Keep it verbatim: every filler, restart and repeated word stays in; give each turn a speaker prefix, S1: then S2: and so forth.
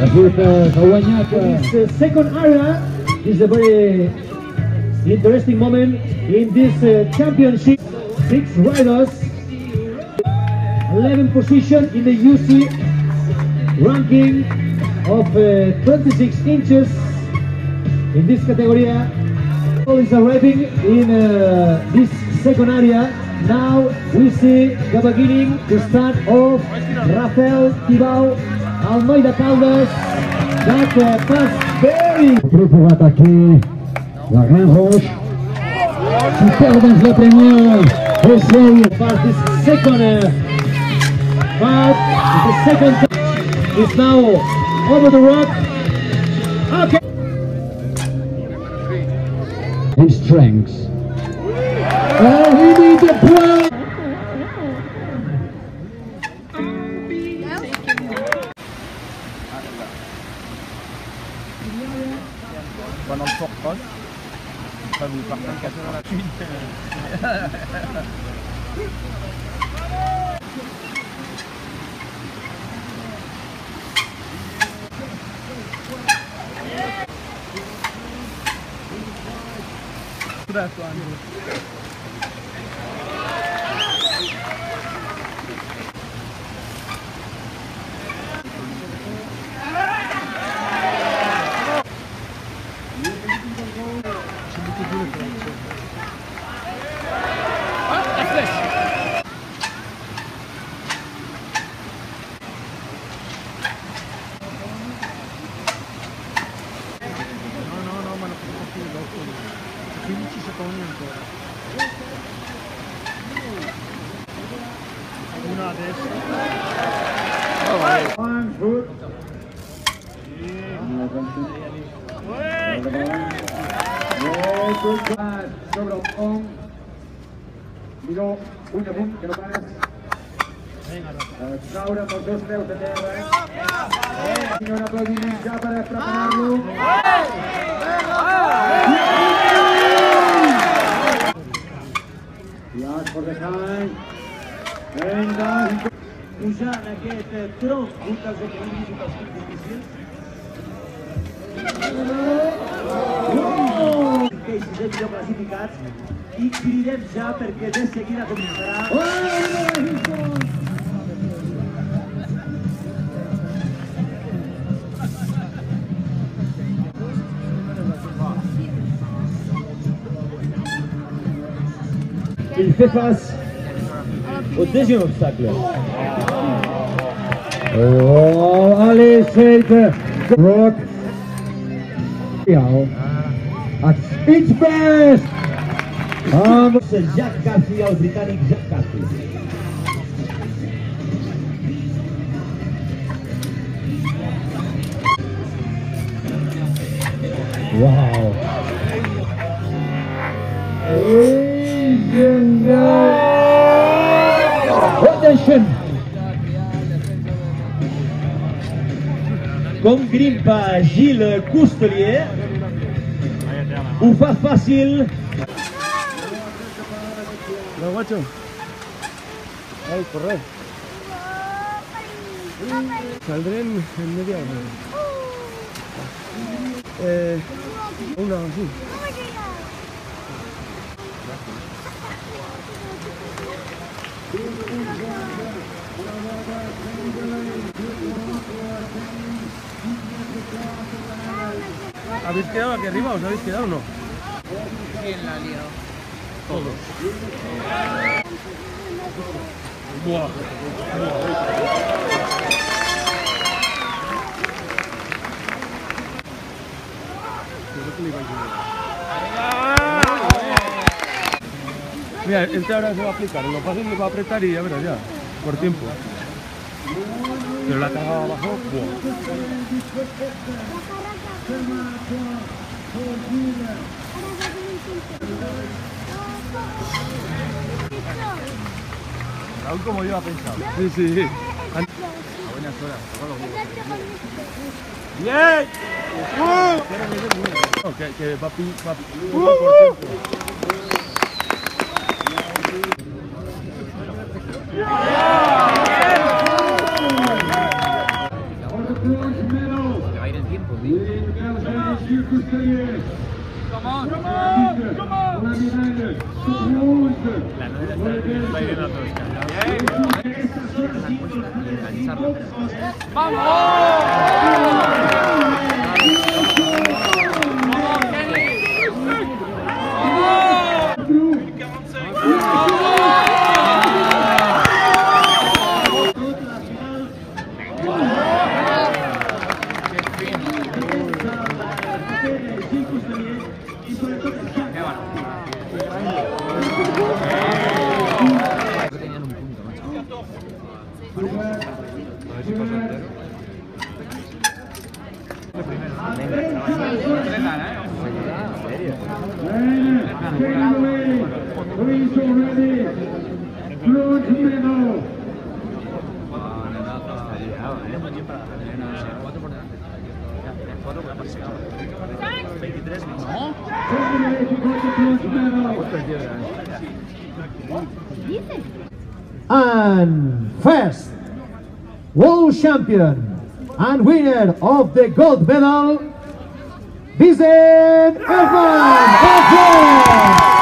S1: This uh, second area is a very interesting moment in this uh, championship. Six riders, eleventh position in the U C ranking of uh, twenty-six inches in this category. All is arriving in uh, this second area. Now we see the beginning, the start of Rafael Tibau Almeida Caldas. That uh, pass very.
S2: Prêt pour attaquer la Reine Roche. Super dans la première. Essaye.
S1: But this second uh, part, the second is now over the rock. Okay.
S2: His strengths. Oh, he needs a point.
S3: Pendant le fort proche, pas vous partez casser dans la cuite. quindici secondi ancora. Una adesso. Oh, vai.
S2: One foot. Sobre el pont. Miró, puny amunt, que no pares. Caure amb els dos peus a terra. I un aplaudiment ja per preparar-lo. Llarg per deixar. Vinga.
S1: Pujant aquest tronc, un dels equilibris i dels difícils. Que és el millor classificats i cridem ja perquè de seguida començarà. Il fait face au deuxième obstacle.
S2: Oh, allez, c'est Rock. At its best. Um,
S1: C'est Jack Carthy, el britànic Jack Carthy.
S2: wow. Attention.
S1: Com grimpa Gilles Coustelier, ho fa fàcil.
S3: No, guacho. Ay, corre. Saldré en, en media hora. Eh, una así. ¿Habéis quedado aquí arriba o os habéis quedado o no?
S4: ¿Quién la ha liado?
S3: Todos. Buah. Mira, este ahora se va a aplicar, lo fácil le va a apretar y ya verás ya, por tiempo. Pero la carga abajo, buah. Aún como yo ha pensado. Sí, sí, sí. A buenas horas. ¡Bien! ¡Uh! No, que, que va, va, va por tiempo.
S2: For the bronze medal,
S4: Come on, come
S2: on, come on.
S3: La novela está ahí viendo a todos.
S1: And first, world champion and winner of the gold medal, Vicent Herman.